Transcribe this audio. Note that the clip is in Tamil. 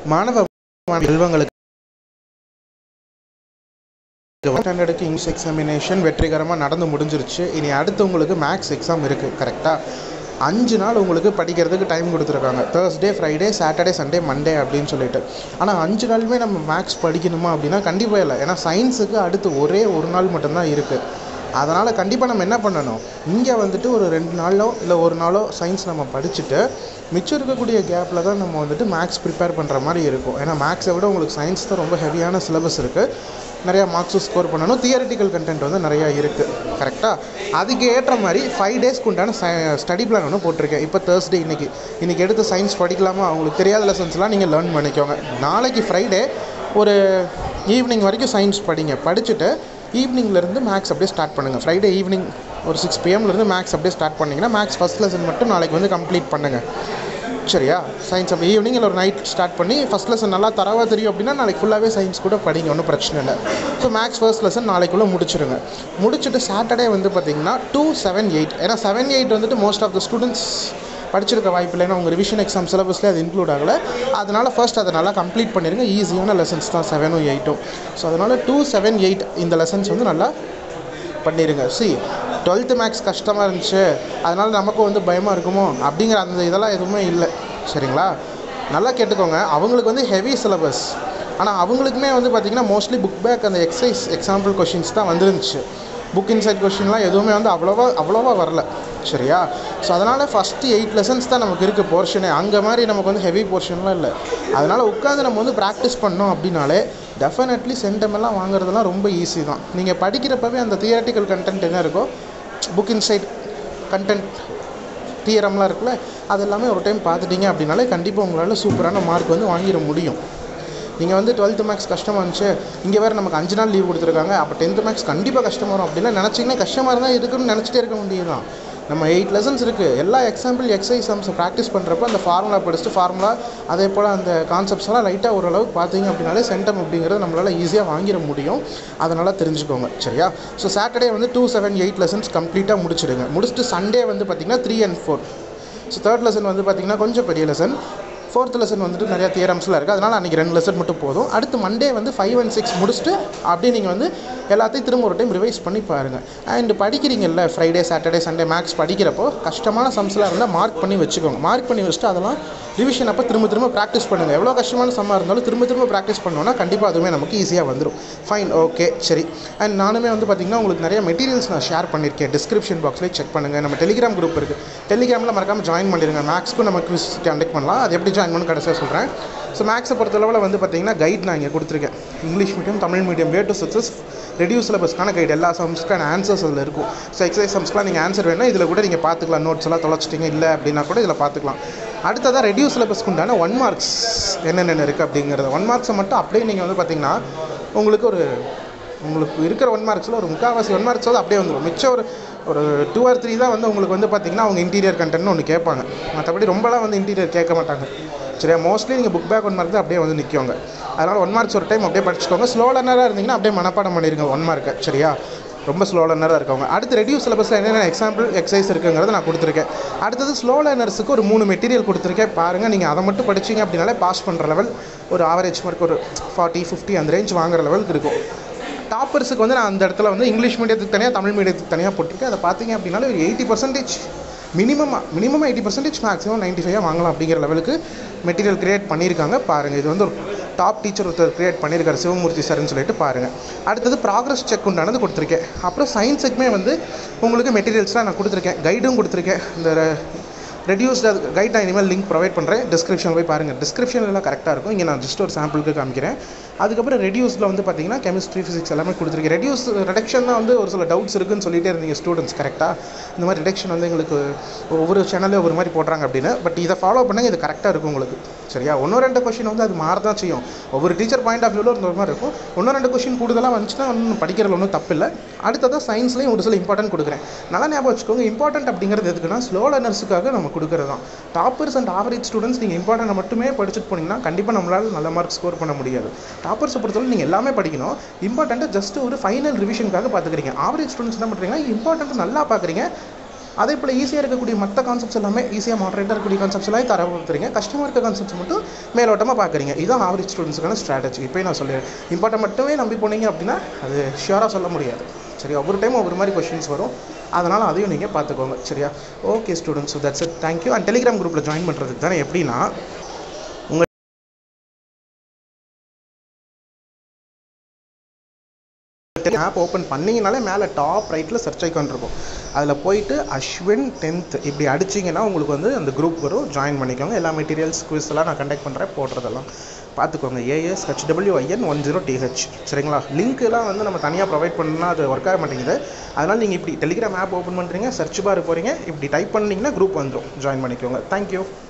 மாணவ செல்வங்களுக்கு ஸ்டாண்டர்டுக்கு இங்கிலீஷ் எக்ஸாமினேஷன் வெற்றிகரமாக நடந்து முடிஞ்சிருச்சு. இனி அடுத்து உங்களுக்கு மேக்ஸ் எக்ஸாம் இருக்குது. கரெக்டாக 5 நாள் உங்களுக்கு படிக்கிறதுக்கு டைம் கொடுத்துருக்காங்க. Thursday, Friday, Saturday, Sunday, Monday அப்படின்னு சொல்லிட்டு. ஆனால் 5 நாளுமே நம்ம மேக்ஸ் படிக்கணுமா அப்படின்னா கண்டிப்பாக இல்லை. ஏன்னா சயின்ஸுக்கு அடுத்து ஒரே ஒரு நாள் மட்டும்தான் இருக்குது. அதனால் கண்டிப்பாக நம்ம என்ன பண்ணணும், இங்கே வந்துட்டு ஒரு 2 நாளோ இல்லை ஒரு நாளோ சயின்ஸ் நம்ம படிச்சுட்டு மிச்சம் இருக்கக்கூடிய கேப்பில் தான் நம்ம வந்துட்டு மேக்ஸ் ப்ரிப்பேர் பண்ணுற மாதிரி இருக்கும். ஏன்னா மேக்ஸை விட உங்களுக்கு சயின்ஸ் தான் ரொம்ப ஹெவியான சிலபஸ் இருக்குது. நிறையா மார்க்ஸும் ஸ்கோர் பண்ணணும். தியரிட்டிக்கல் கண்டென்ட் வந்து நிறையா இருக்குது. கரெக்டாக அதுக்கு ஏற்ற மாதிரி 5 டேஸ்க்கு உண்டான ஸ்டடி பிளான் ஒன்று போட்டிருக்கேன். இப்போ தேர்ஸ்டே இன்றைக்கி எடுத்து சயின்ஸ் படிக்கலாமா, அவங்களுக்கு தெரியாத லெசன்ஸ்லாம் நீங்கள் லேர்ன் பண்ணிக்கோங்க. நாளைக்கு ஃப்ரைடே ஒரு ஈவினிங் வரைக்கும் சயின்ஸ் படிங்க. படிச்சுட்டு ஈவினிங்லேருந்து மேக்ஸ் அப்படியே ஸ்டார்ட் பண்ணுங்கள். ஃப்ரைடே ஈவினிங் ஒரு 6 PM மேக்ஸ் அப்படியே ஸ்டார்ட் பண்ணிங்கன்னா மேக்ஸ் ஃபஸ்ட் லெசன் மட்டும் நாளைக்கு வந்து கம்ப்ளீட் பண்ணுங்கள். சரியா? சயின்ஸ் அப்போ ஈவினிங் இல்லை ஒரு நைட் ஸ்டார்ட் பண்ணி ஃபஸ்ட் லெசன் நல்லா தரவாக தெரியும் அப்படின்னா நாளைக்கு ஃபுல்லாகவே சயின்ஸ் கூட படிங்க, ஒன்றும் பிரச்சனை இல்லை. ஸோ மேக்ஸ் ஃபர்ஸ்ட் லெசன் நாளைக்குள்ளே முடிச்சிடுங்க. முடிச்சுட்டு சாட்டர்டே வந்து பார்த்திங்கன்னா 2, 7, 8 ஏன்னா 7, 8 வந்துட்டு மோஸ்ட் ஆஃப் த ஸ்டூடெண்ட்ஸ் படிச்சிருக்க வாய்ப்பு இல்லை. ஏன்னா உங்கள் ரிவிஷன் எக்ஸாம் சிலபஸ்லேயே அது இன்க்ளூட் ஆகலை. அதனால் ஃபர்ஸ்ட் அதை நல்லா கம்ப்ளீட் பண்ணிடுங்க. ஈஸியான லெசன்ஸ் தான் 7, 8. ஸோ அதனால் 2, 7, 8 இந்த லெசன்ஸ் வந்து நல்லா பண்ணிடுங்க. 12th மேக்ஸ் கஷ்டமாக இருந்துச்சு, அதனால் நமக்கும் வந்து பயமாக இருக்குமோ அப்படிங்கிற அந்த இதெல்லாம் எதுவுமே இல்லை. சரிங்களா? நல்லா கேட்டுக்கோங்க. அவங்களுக்கு வந்து ஹெவி சிலபஸ். ஆனால் அவங்களுக்குமே வந்து பார்த்திங்கன்னா மோஸ்ட்லி புக் பேக் அந்த எக்ஸசைஸ் எக்ஸாம்பிள் கொஷின்ஸ் தான் வந்துருந்துச்சு. புக் இன்சைட் கொஷின்லாம் எதுவுமே வந்து அவ்வளோவா வரல. சரியா? ஸோ அதனால் ஃபஸ்ட்டு 8 லெசன்ஸ் தான் நமக்கு இருக்குது போர்ஷனே. அங்கே மாதிரி நமக்கு வந்து ஹெவி போர்ஷன்லாம் இல்லை. அதனால் உட்காந்து நம்ம வந்து ப்ராக்டிஸ் பண்ணோம் அப்படின்னாலே டெஃபினெட்லி சென்டமெல்லாம் வாங்குறதுலாம் ரொம்ப ஈஸி தான். நீங்கள் படிக்கிறப்பவே அந்த தியரட்டிக்கல் கண்டென்ட் என்ன இருக்கோ, புக் இன்சைட் கண்டென்ட் தியரம்லாம் இருக்குல்ல, அது எல்லாமே ஒரு டைம் பார்த்துட்டிங்க அப்படின்னாலே கண்டிப்பாக உங்களால் சூப்பரான மார்க் வந்து வாங்கிட முடியும். நீங்கள் வந்து 12th மேக்ஸ் கஷ்டமாக இருந்துச்சு, இங்கே வேறு நமக்கு 5 நாள் லீவ் கொடுத்துருக்காங்க, அப்போ 10th மேக்ஸ் கண்டிப்பாக கஷ்டமாக வரும் அப்படிலாம் நினச்சிங்கன்னா கஷ்டமாக இருந்தால் இருக்குன்னு நினச்சிட்டே இருக்க முடியுதான். நம்ம 8 லெசன்ஸ் இருக்குது. எல்லா எக்ஸாம்பிள் எக்ஸசைஸ் சம்ஸ் ப்ராக்டிஸ் பண்ணுறப்ப அந்த ஃபார்முலா படிச்சுட்டு ஃபார்முலா அதே போல் அந்த கான்செப்ட்ஸ்லாம் லைட்டாக ஓரளவுக்கு பார்த்தீங்க அப்படின்னாலே சென்டம் அப்படிங்கிறது நம்மளால் ஈஸியாக வாங்கிட முடியும். அதனால் தெரிஞ்சுக்கோங்க. சரியா? ஸோ சாட்டர்டே வந்து 2, 7, 8 லெசன்ஸ் கம்ப்ளீட்டாக முடிச்சிடுங்க. முடிச்சுட்டு சண்டே வந்து பார்த்திங்கன்னா 3 and 4. ஸோ 3rd லெசன் வந்து பார்த்திங்கன்னா கொஞ்சம் பெரிய லெசன். 4th லெசன் வந்துட்டு நிறையா தியரம்ஸ்லாம் இருக்குது. அதனால் அன்றைக்கி 2 லெசன் மட்டும் போதும். அடுத்து மண்டே வந்து 5 and 6 முடிச்சுட்டு அப்படியே நீங்கள் வந்து எல்லாத்தையும் திரும்ப ஒரு டைம் ரிவைஸ் பண்ணி பாருங்கள். அண்ட் படிக்கிறீங்கல்ல ஃப்ரைடே, சாட்டர்டே, சண்டே மேக்ஸ் படிக்கிறப்போ கஷ்டமான சம்ஸ்லாம் இருந்தால் மார்க் பண்ணி வச்சுக்கோங்க. மார்க் பண்ணி வச்சுட்டு அதெல்லாம் ரிவிஷன் அப்போ திரும்ப ப்ராக்டிஸ் பண்ணுங்கள். எவ்வளோ கஷ்டமான சம்மாக இருந்தாலும் திரும்ப ப்ராக்டிஸ் பண்ணோன்னா கண்டிப்பாக அதுவுமே நமக்கு ஈஸியாக வந்துடும். ஃபைன், ஓகே, சரி. அண்ட் நானுமே வந்து பார்த்திங்கன்னா உங்களுக்கு நிறைய மெட்டீரியல்ஸ் நான் ஷேர் பண்ணியிருக்கேன். டிஸ்கிரிப்ஷன் பாக்ஸ்லேயே செக் பண்ணுங்கள். நம்ம டெலிகிராம் குரூப் இருக்குது. டெலிகிராமில் மறக்காமல் ஜாயின் பண்ணிடுங்க. மேக்ஸ்க்கும் நம்ம குவிஸ் கண்டக்ட் பண்ணலாம். அது எப்படி ஜாயின் பண்ணு கடைசியாக சொல்கிறேன். ஸோ மேக்ஸை பொறுத்தளவில் வந்து பார்த்திங்கன்னா கைட் நான் இங்கே கொடுத்துருக்கேன். English medium, Tamil medium, way to success, reduce சிலபஸ்க்கான கைடு. எல்லா சம்ஸ்க்கான ஆன்சர்ஸ் அதில் இருக்கும். ஸோ எக்ஸசைஸ் சம்ஸ்க்குலாம் நீங்கள் ஆன்சர் வேணால் இதில் கூட நீங்கள் பார்த்துக்கலாம். நோட்ஸ் எல்லாம் தொலைச்சிட்டிங்க இல்லை அப்படின்னா கூட இதில் பார்த்துக்கலாம். அடுத்ததாக ரெடியூஸ் சிலபஸ்க்கு உண்டான 1 மார்க்ஸ் என்னென்ன இருக்குது அப்படிங்கிறது. 1 மார்க்ஸை மட்டும் அப்படியே நீங்கள் வந்து பார்த்திங்கன்னா உங்களுக்கு இருக்கிற 1 மார்க்ஸில் ஒரு 3/4 1 மார்க்ஸ் வந்து அப்படியே வந்துடும். மிச்சம் ஒரு 2 or 3 தான் வந்து உங்களுக்கு வந்து பார்த்திங்கன்னா அவங்க இன்டீரியர் கண்டென்ட்னு ஒன்று கேட்பாங்க. மற்றபடி ரொம்பலாம் வந்து இன்டீரியர் கேட்க மாட்டாங்க. சரியா? மோஸ்ட்லி நீங்கள் புக் பேக் 1 மார்க் தான் அப்படியே வந்து நிற்குவாங்க. அதனால் 1 மார்க்ஸ் ஒரு டைம் அப்படியே படிச்சுக்கோங்க. ஸ்லோ லேர்னராக இருந்தீங்கன்னா அப்படியே மனப்பாடம் பண்ணிடுங்க 1 மார்க்கை. சரியா? ரொம்ப ஸ்லோ லேர்னராக இருக்கவங்க. அடுத்து ரெடியூஸ் சிலபஸில் என்னென்ன எக்ஸாம்பிள் எக்ஸசைஸ் இருக்குங்கிறத நான் கொடுத்துருக்கேன். அடுத்தது ஸ்லோ லேர்னர்ஸுக்கு ஒரு 3 மெட்டீரியல் கொடுத்துருக்கேன். பாருங்கள், நீங்கள் அதை மட்டும் படிச்சிங்க அப்படின்னாலே பாஸ் பண்ணுற லெவல், ஒரு ஆவரேஜ் மார்க் ஒரு 40, 50 அந்த ரேஞ்ச் வாங்குற லெவலுக்கு இருக்கும். டாப்பர்ஸுக்கு வந்து நான் அந்த இடத்துல வந்து இங்கிலீஷ் மீடியத்துக்கு தனியாக, தமிழ் மீடியத்துக்கு தனியாக போட்டிருக்கேன். அதை பார்த்தீங்க அப்படின்னாலே ஒரு 80% மினிமம் 80%, மேக்ஸிமம் 95 வாங்கலாம் அப்படிங்கிற லெவலுக்கு மெட்டீரியல் க்ரியேட் பண்ணியிருக்காங்க. பாருங்கள், இது வந்து ஒரு டாப் டீச்சர் ஒருத்தர் க்ரியேட் பண்ணியிருக்காரு, சிவமூர்த்தி சார்னு சொல்லிட்டு பாருங்கள். அடுத்தது ப்ராக்ரஸ் செக் உண்டானது கொடுத்துருக்கேன். அப்புறம் சயின்ஸுக்குமே வந்து உங்களுக்கு மெட்டீரியல்ஸ்லாம் நான் கொடுத்துருக்கேன். கைடும் கொடுத்துருக்கேன். இந்த ரெடியூஸ்டு கைட் நான் இனிமேல் லிங்க் ப்ரொவைட் பண்ணுறேன். டிஸ்கிரிப்ஷனில் போய் பாருங்கள். டிஸ்கிரிப்ஷனில் எல்லாம் கரெக்டாக இருக்கும். இங்கே நான் ஜஸ்ட் ஒரு சாம்பிளுக்கு காமிக்கிறேன். அதுக்கப்புறம் ரெடியூஸில் வந்து பார்த்திங்கன்னா கெமிஸ்ட்ரி, ஃபிசிக்ஸ் எல்லாமே கொடுத்துருக்கேன். ரிடக்ஷன் தான் வந்து ஒரு சில டவுட்ஸ் இருக்குன்னு சொல்லிகிட்டே இருந்தீங்க ஸ்டூடெண்ட்ஸ். கரெக்டாக இந்த மாதிரி ரிடக்ஷன் வந்து எங்களுக்கு ஒவ்வொரு சேனல்லே ஒவ்வொரு மாதிரி போடுறாங்க அப்படின்னு. பட் இதை ஃபாலோ பண்ணால் இது கரெக்டாக இருக்கும் உங்களுக்கு. சரியா? 1-2 கொஷின் வந்து அது மாற தான் செய்யும். ஒவ்வொரு டீச்சர் பாயிண்ட் ஆஃப் வியூவில் ஒரு மாதிரி இருக்கும். 1-2 கொஷின் கூடுதலாக வந்துச்சுன்னா ஒன்றும் படிக்கிறதுல ஒன்றும் தப்பில்லை. அடுத்ததாக சயின்ஸ்லேயும் ஒரு சில இம்பார்ட்டன்ட் கொடுக்குறேன். நல்லா ஞாபகம் வச்சுக்கோங்க. இம்பார்ட்டன்ட் அப்படிங்கிறது எதுக்குன்னா ஸ்லோ லேர்னர்ஸுக்காக நம்ம கொடுக்குறது தான். டாப்பர்ஸ் அண்ட் ஆவரேஜ் ஸ்டூடெண்ட்ஸ் நீங்கள் இம்பார்ட்டன்ட் மட்டுமே படிச்சுட்டு போனீங்கன்னா கண்டிப்பாக நம்மளால் நல்ல மார்க் ஸ்கோர் பண்ண முடியாது. டாப்பர்ஸை பொறுத்தவரை நீங்கள் எல்லாமே படிக்கணும். இம்பார்ட்டண்ட்டை ஜஸ்ட் ஒரு ஃபைனல் ரிவிஷனுக்காக பார்த்துக்கிறீங்க. ஆவரேஜ் ஸ்டூடெண்ட்ஸ் என்ன பண்ணுறீங்கன்னா இம்பார்ட்டன்ட் நல்லா பார்க்குறீங்க, அதே போல் ஈஸியாக இருக்கக்கூடிய மற்ற கான்செப்ட்ஸ் எல்லாமே ஈஸியாக மாடரேட்டாக இருக்கக்கூடிய கான்செப்ட்ஸ் எல்லாம் தரப்படுத்துறீங்க, கஷ்டமாக இருக்க கான்செப்ட்ஸ் மட்டும் மேலோட்டமாக பார்க்குறீங்க. இதுதான் ஆவரேஜ் ஸ்டூடெண்ட்ஸுக்கான ஸ்ட்ராட்டஜி. இப்போயும் நான் சொல்லிடுறேன், இம்பார்ட்டன்ட் மட்டுமே நம்பி போனீங்க அப்படின்னா அது ஷியோராக சொல்ல முடியாது. சரியா, ஒவ்வொரு டைம் ஒவ்வொரு மாதிரி கொஷின்ஸ் வரும், அதனால் அதையும் நீங்கள் பார்த்துக்கோங்க. சரியா, okay students, so that's it, thank you. And Telegram குரூப்பில் ஜாயின் பண்ணுறதுக்கு தானே எப்படின்னா, உங்கள் ஆப் ஓப்பன் பண்ணிங்கனாலே மேலே டாப் ரைட்டில் சர்ச் ஐக்கான் இருக்கும், அதில் போயிட்டு அஸ்வின் 10th இப்படி அடிச்சிங்கன்னா உங்களுக்கு வந்து அந்த குரூப் வரும், ஜாயின் பண்ணிக்கோங்க. எல்லா மெட்டீரியல்ஸ் குவிஸ் எல்லாம் நான் கண்டக்ட் பண்ணுறேன், போடுறதெல்லாம் பார்த்துக்கோங்க. ASHWIN10TH. சரிங்களா, லிங்க்லாம் வந்து நம்ம தனியாக ப்ரொவைட் பண்ணால் அது ஒர்க் ஆக மாட்டேங்குது. அதனால் நீங்கள் இப்படி டெலிகிராம் ஆப் ஓப்பன் பண்ணுறீங்க, சர்ச் பார் போகிறீங்க, இப்படி டைப் பண்ணிங்கன்னா குரூப் வந்துடும், ஜாயின் பண்ணிக்கோங்க. தேங்க்யூ.